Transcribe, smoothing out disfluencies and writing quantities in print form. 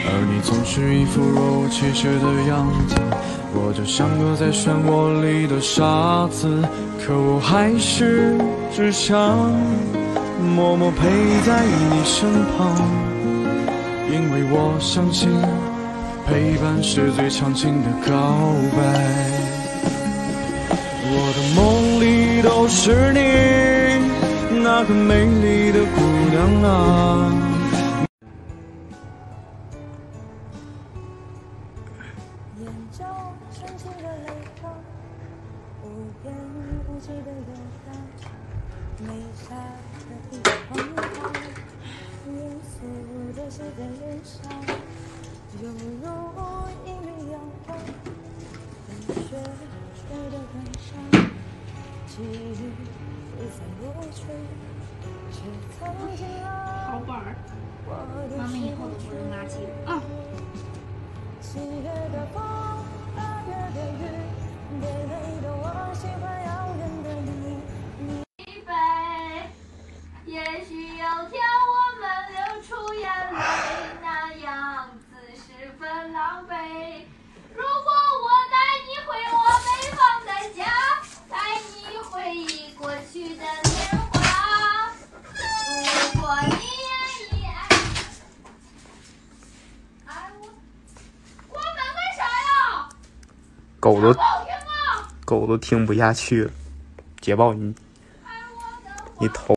而你总是一副若无其事的样子，我就像个在漩涡里的沙子，可我还是只想默默陪在你身旁，因为我相信陪伴是最长情的告白。我的梦里都是你，那个美丽的姑娘啊。 眼中深情的泪光，无边无际的游荡，美下的一行行，严肃的写在脸上，犹如一缕阳光，被雪吹得感伤，记忆不再落去，是曾经好板儿，妈妈以后都不扔垃圾了。 7月的风，8月的雨，别累的我喜欢遥远的你。 一杯，也许有天我们流出眼泪，那样子十分狼狈。如果我带你回我北方的家，带你回忆过去的年华。如果你愿意爱我，我们为啥呀？ 狗都听不下去了，捷豹你投。